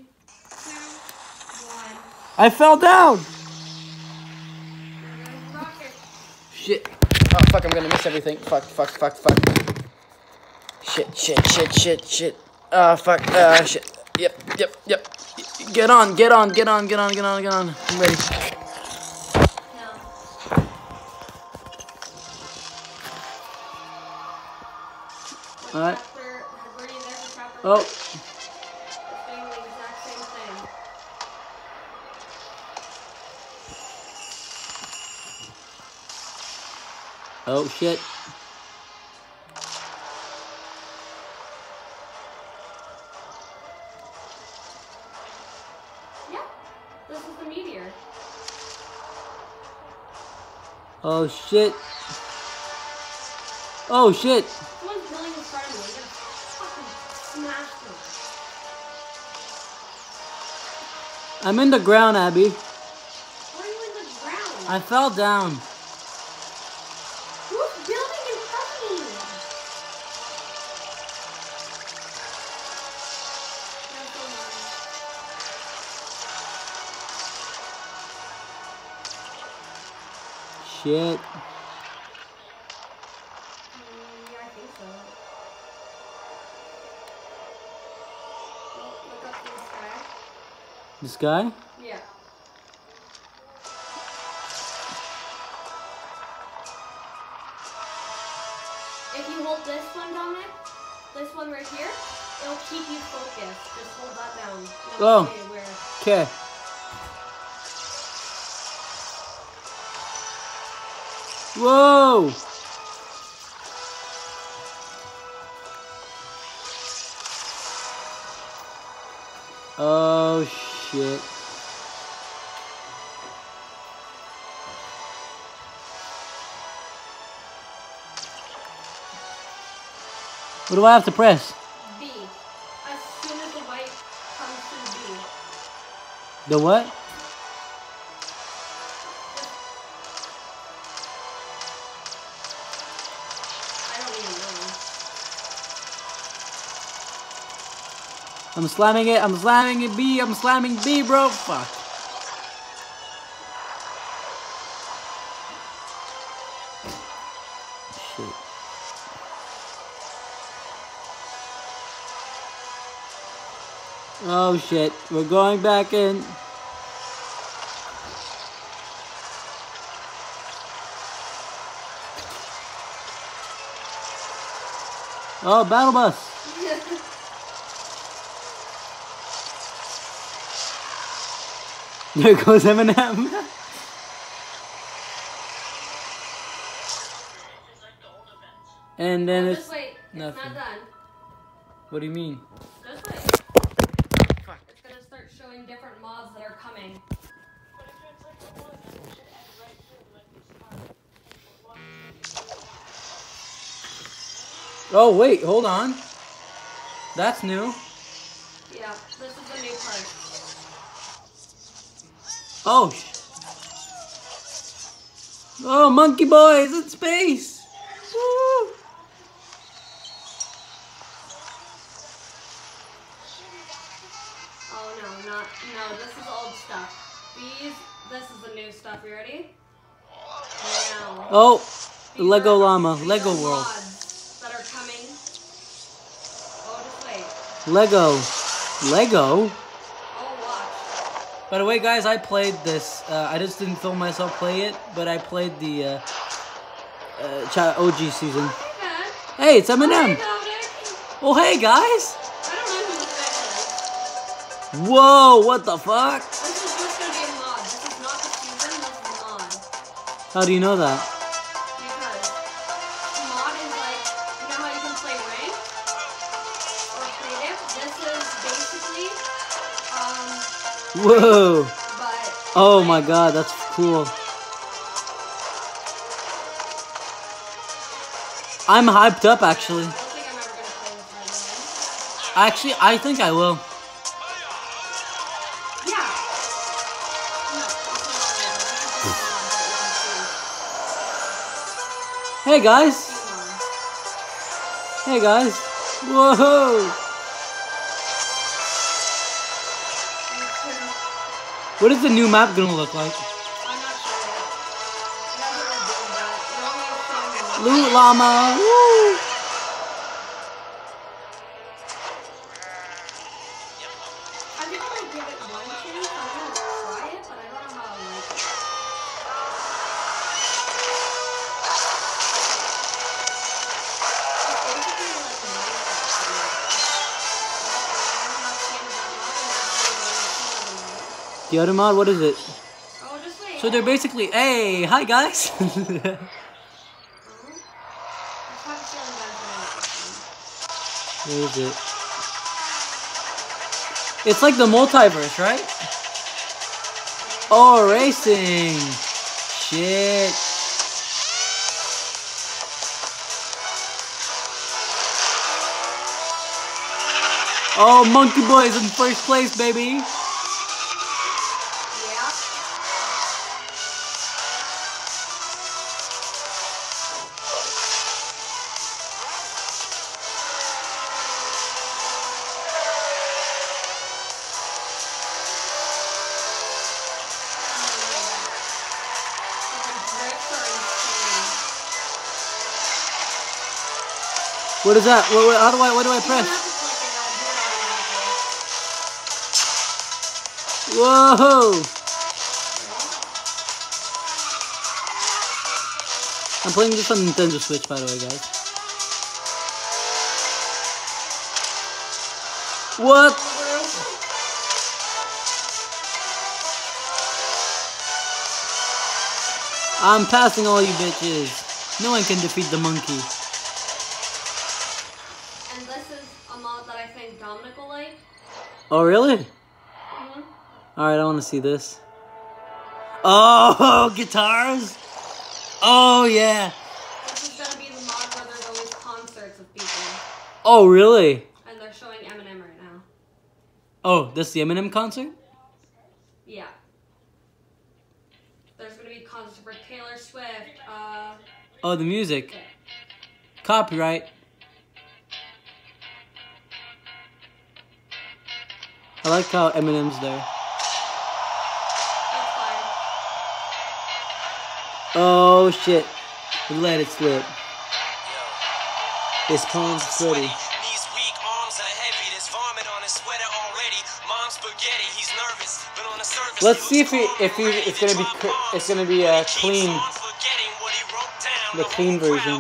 1. I fell down. Rocket. Shit. Oh, fuck, I'm gonna miss everything. Fuck. Shit. Fuck. Shit. Yep. Get on. I'm ready. No. Alright. Were you there for chapter 1? Oh. It's doing the exact same thing. Oh, shit. Yeah. This is the meteor. Oh, shit. Oh, shit. Someone's building in front of me. I'm gonna fucking smash them. I'm in the ground, Abby. Where are you in the ground? I fell down. Who's building in front of me? That's so annoying. Shit. Yeah, I think so. Well, look up to the sky. This guy? Yeah. If you hold this one, Dominic, this one right here, it'll keep you focused. Just hold that down. It'll Oh. show you where. Okay. Whoa! Oh, shit. What do I have to press? B. As soon as the light comes to the B. The what? I don't even know. I'm slamming it, B. I'm slamming B, bro. Fuck. Shit. Oh, shit. We're going back in. Oh, battle bus. There goes Eminem. And then Just it's wait. It's nothing. not done. What do you mean? Just wait. It's gonna start showing different mobs that are coming. Oh, wait, hold on. That's new. Yeah, this is the new part. Oh. Oh, monkey boys in space. Woo. Oh no, this is old stuff. This is the new stuff. You ready? Now. Oh, Lego llama, Lego These are world. mods that are coming. Oh, just wait. Lego. Oh, watch. By the way, guys, I played this. I just didn't film myself play it, but I played the OG season. Oh, hey, Dad. Hey, it's Hey, Eminem. Dominic. Oh, hey, guys. I don't know who this guy is. Whoa, what the fuck? This is just gonna be a mod. This is not the season. This is a mod. How do you know that? Because mod is like, you know how you can play ranked or creative? This is basically, Whoa. but Oh my god, that's cool. I'm hyped up, actually. I don't think I'm ever gonna play this right away. Actually, I think I will. Yeah. No, it's not. Hey, guys. Hey, guys. Whoa. What is the new map gonna look like? I'm not sure yet. It hasn't revealed that. It only shows the Loot llama. Woo! I think I'm gonna give it one chance. I'm gonna try it, but I don't know how I like it. It's basically like Minecraft. The other mod, what is it? Oh, just wait. So they're basically, hey, hi guys. I have a feeling that's Where is it? It's like the multiverse, right? Oh, racing. Shit. Oh, Monkey Boy is in first place, baby. Yeah. What is that? What do I press? Whoa! I'm playing this on Nintendo Switch, by the way, guys. What? I'm passing all you bitches. No one can defeat the monkey. And this is a mod that I think Dominic will like. Oh, really? Mm-hmm. Alright, I want to see this. Oh, guitars? Oh, yeah. This is gonna be the mod where there's always concerts of people. Oh, really? And they're showing Eminem right now. Oh, that's the Eminem concert? Yeah. There's gonna be concerts for Taylor Swift, Oh, the music. Copyright. I like how Eminem's there. that's fine. Oh, shit. Let it slip. His palms sweaty. Knees weak, arms are heavy. There's vomit on his sweater already. Mom's spaghetti, he's nervous, but on the surface. Let's see if it's gonna be clean. The clean version.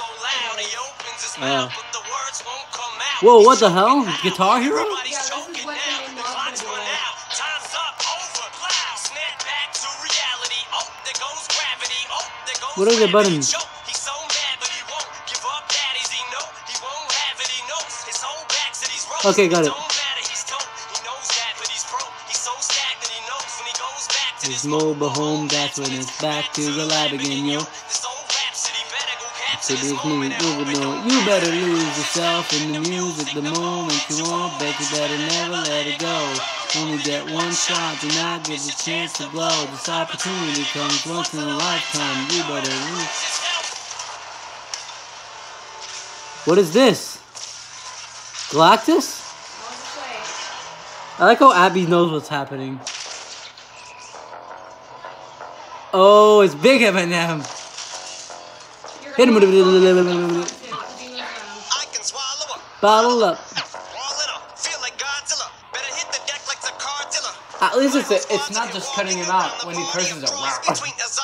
Oh. Whoa, what the hell? Guitar Hero? Yeah, this is what the main mod's gonna be like. What are the buttons? Okay, got it. His mobile home, that's when it's back to the lab again, yo. So this music, you better lose yourself in the music the moment you want. Bet you better never let it go. Only get one shot, do not get the chance to blow. This opportunity comes once in a lifetime. You better lose. What is this? Galactus? I'll just wait. I like how Abby knows what's happening. Oh, it's Big Eminem. Hit him with a bottle up. At least it's not just cutting him out when he curses a wow. This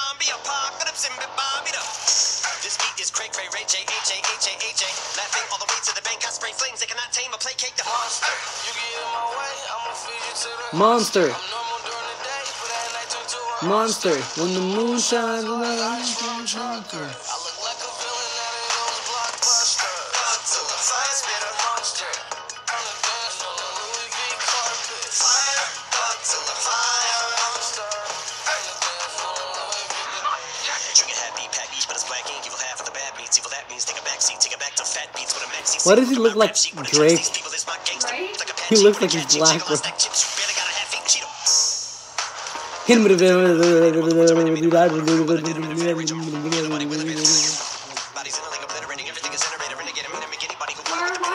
beat is cray cray ray J-H-A-H-A-H-A. Laughing all the way to the bank. I spray flames they cannot tame or placate the monster. You get in my way, I'ma feed you to the Monster. I'm normal during the day, but at night turn to a Monster. When the moon shines on the light, monster. I look like a villain out of those blockbusters. To the fire spitter monster. On the dance on the Louis V carpet. Fire, to the fire monster. On the dance on the Louis V. Drinking happy, pack each, but it's black ink. Evil half of the bad beats. Evil that means take a back seat, take it back to fat beats with a maxi. Why does he look like Drake? He looks like he's black, bro. Hit him with a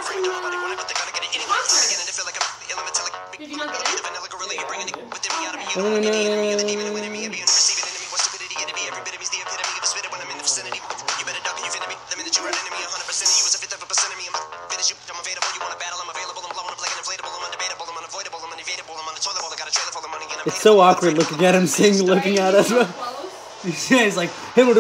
Did you not get it? the one, the enemy of the demon, and enemy, and being receiving enemy. What's stupidity? Enemy, every bit of me's the epitome of a spitter when I'm in the vicinity. You better duck, you finna me. The minute you are an enemy, 100% of you is a fifth of a percent of me. I'm finish you, I'm available. You wanna battle? I'm available. I'm blowing up like an inflatable. I'm undebatable. I'm unavoidable. I'm unevadable. I'm on the toilet bowl. I got a trailer full of money and I'm It's so awkward looking at him sing, looking at us. Close. Yeah, he's like, Yeah, it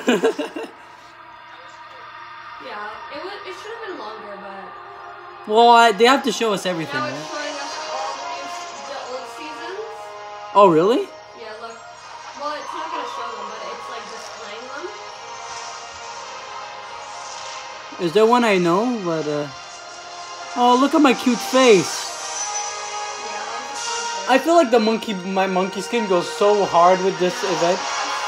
should have been longer, but well, they have to show us everything, now it's right? showing us all the old seasons. Oh, really? Yeah, look. Well, it's not gonna show them, but it's like displaying them. Is there one I know? But oh, look at my cute face. Yeah, that's the concept. I feel like my monkey skin goes so hard with this event.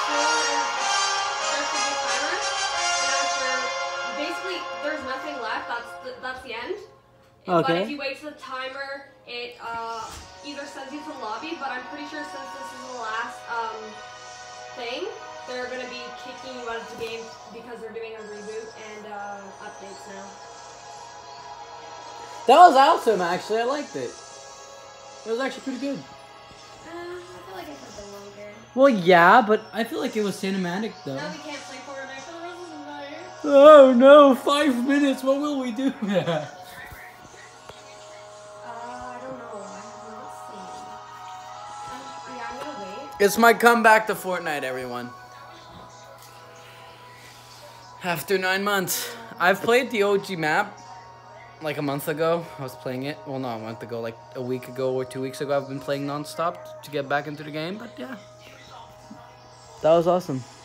Basically, there's nothing left. That's the end. But Okay. if you wait to the timer, it either sends you to the lobby. But I'm pretty sure since this is the last thing, they're gonna be kicking you out of the game because they're doing a reboot and updates now. That was awesome, actually. I liked it. It was actually pretty good. I feel like it could have been longer. Well, yeah, but I feel like it was cinematic, though. Now we can't play Fortnite for the rest of the night. Oh no, 5 minutes. What will we do? I don't know. I have not seen. Yeah, I'm gonna wait. It's my comeback to Fortnite, everyone. After 9 months. I've played the OG map like a month ago. I was playing it. Well, no, a month ago. Like a week ago or 2 weeks ago. I've been playing non-stop to get back into the game. But yeah. That was awesome.